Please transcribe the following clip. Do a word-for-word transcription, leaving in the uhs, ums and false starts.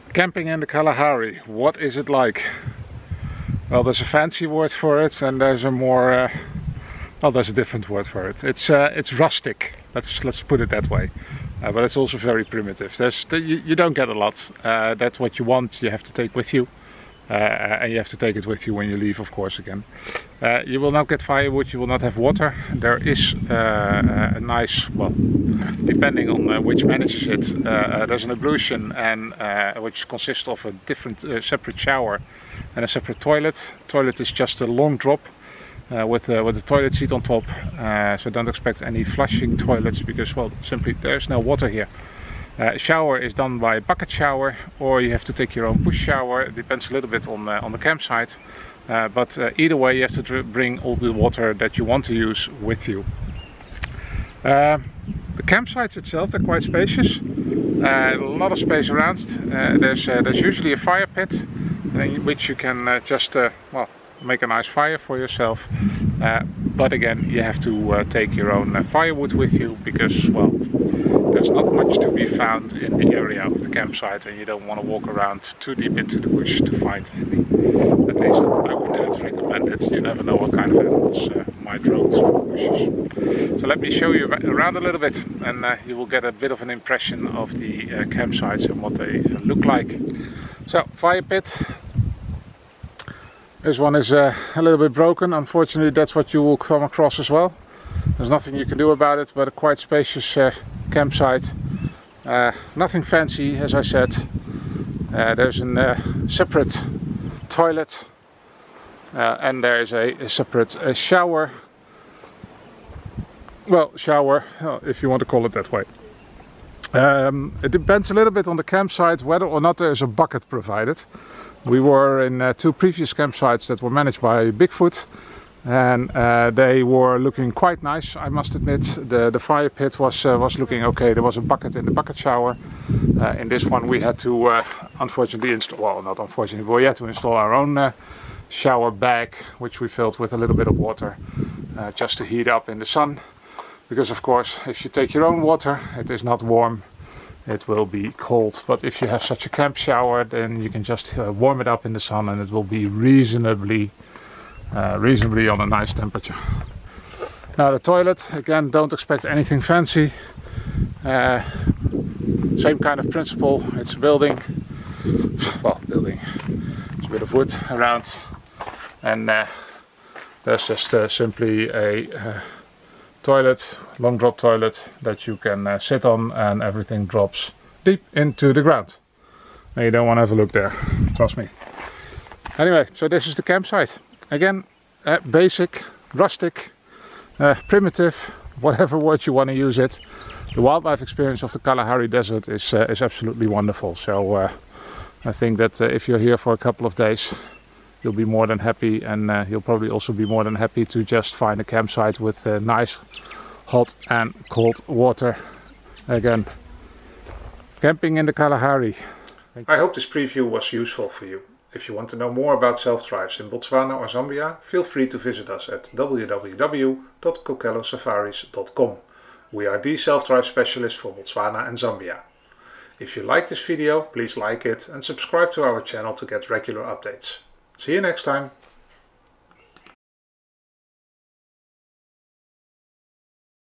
Camping in the Kalahari, what is it like? Well, there's a fancy word for it, and there's a more uh, well, there's a different word for it. It's uh, it's rustic. Let's let's put it that way. Uh, but it's also very primitive. There's you, you don't get a lot. Uh, that's what you want. You have to take with you, uh, and you have to take it with you when you leave, of course. Again, uh, you will not get firewood. You will not have water. There is uh, a nice, well, depending on uh, which manages it, uh, there's an ablution, and uh, which consists of a different uh, separate shower and a separate toilet. Toilet is just a long drop. Uh, with, uh, with the toilet seat on top, uh, so don't expect any flushing toilets because, well, simply there's no water here. Uh, shower is done by bucket shower, or you have to take your own push shower. It depends a little bit on, uh, on the campsite, uh, but uh, either way you have to bring all the water that you want to use with you. Uh, the campsites itself, they're quite spacious, uh, a lot of space around. Uh, there's, uh, there's usually a fire pit in which you can uh, just, uh, well, make a nice fire for yourself, uh, but again you have to uh, take your own uh, firewood with you because, well, there's not much to be found in the area of the campsite, and you don't want to walk around too deep into the bush to find any. At least I wouldn't recommend it. You never know what kind of animals uh, might roam through the bushes. So let me show you around a little bit, and uh, you will get a bit of an impression of the uh, campsites and what they uh, look like. So, fire pit. This one is uh, a little bit broken. Unfortunately, that's what you will come across as well. There's nothing you can do about it, but a quite spacious uh, campsite. Uh, nothing fancy, as I said. Uh, there's a uh, separate toilet, uh, and there is a, a separate uh, shower. Well, shower, if you want to call it that way. Um, it depends a little bit on the campsite whether or not there is a bucket provided. We were in uh, two previous campsites that were managed by Bigfoot, and uh, they were looking quite nice, I must admit. The, the fire pit was, uh, was looking okay. There was a bucket in the bucket shower. Uh, in this one we had to uh, unfortunately install, well, not unfortunately, but we had to install our own uh, shower bag, which we filled with a little bit of water uh, just to heat up in the sun. Because of course, if you take your own water, it is not warm. It will be cold, but if you have such a camp shower, then you can just uh, warm it up in the sun, and it will be reasonably uh, reasonably on a nice temperature. Now the toilet, again, don't expect anything fancy. Uh, same kind of principle. It's a building, well, building, it's a bit of wood around, and uh, there's just uh, simply a uh, toilet, long drop toilet that you can uh, sit on, and everything drops deep into the ground. And you don't want to have a look there, trust me. Anyway, so this is the campsite. Again, uh, basic, rustic, uh, primitive, whatever word you want to use it. The wildlife experience of the Kalahari Desert is, uh, is absolutely wonderful. So uh, I think that uh, if you're here for a couple of days, you'll be more than happy, and uh, you'll probably also be more than happy to just find a campsite with uh, nice hot and cold water. Again, camping in the Kalahari. I hope this preview was useful for you. If you want to know more about self-drives in Botswana or Zambia, feel free to visit us at w w w dot coquello safaris dot com. We are the self-drive specialist for Botswana and Zambia. If you like this video, please like it and subscribe to our channel to get regular updates. See you next time.